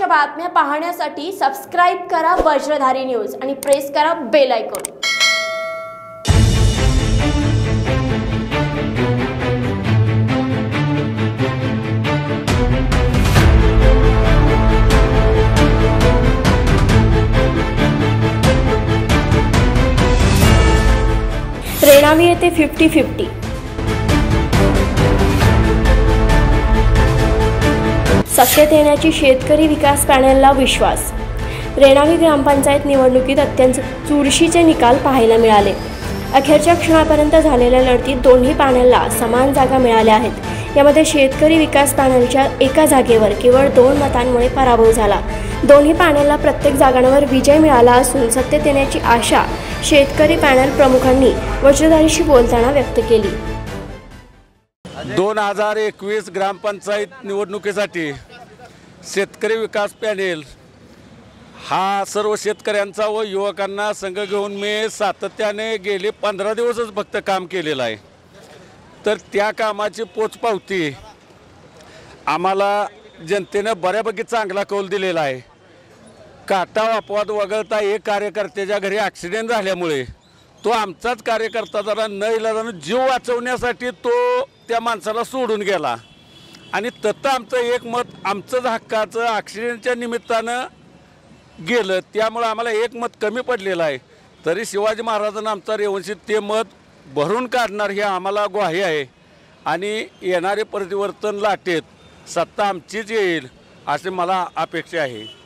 बातम्या पाहण्यासाठी सबस्क्राइब करा वज्रधारी न्यूज आणि प्रेस करा बेल आयकॉन। रेणावी येथे 50-50 सत्तेत येण्याची शेतकरी विकास पॅनलला विश्वास। रेणावी ग्रामपंचायत निवडणुकीत अत्यंत चुरशीचे निकाल पाहायला मिळाले। अखेरच्या क्षणापर्यंत झालेल्या लढतीत दोन्ही पॅनलला समान जागा मिळाल्या आहेत। यामध्ये शेतकरी विकास पॅनलच्या एका जागेवर केवळ 2 मतांमुळे पराभव झाला। दोन्ही पॅनलला प्रत्येक जागांवर विजय मिळाला असून सत्तेत येण्याची आशा शेतकरी पॅनल प्रमुखांनी वज्रधारीशी बोलताना व्यक्त केली। 2021 ग्रामपंचायत निवडणुकीसाठी शेतकरी विकास पॅनेल हा सर्व शेतकऱ्यांचा व युवकांना संघ घेऊन मी सातत्याने गेले 15 दिवसच फक्त काम केलेलं आहे। तर त्या कामाची पोचपावती आम्हाला जनतेनं बऱ्यापैकी चांगला कौल दिलेला आहे। काटा अपवाद वगळता एक कार्यकर्त्याच्या घरी ॲक्सिडेंट झाल्यामुळे तो आमचाच कार्यकर्ता जरा नईलाजानं जीव वाचवण्यासाठी तो त्या माणसाला सोडून गेला आणि तत्त आमचं एक मत आमचंच हक्काचं ॲक्सिडेंटच्या निमित्तानं गेलं। त्यामुळे आम्हाला एक मत कमी पडलेलं आहे। तरी शिवाजी महाराजांना आमचा रेवंशी ते मत भरून काढणार हे आम्हाला ग्वाही आहे आणि येणारे परिवर्तन लाटेत सत्ता आमचीच येईल असे मला अपेक्षा आहे।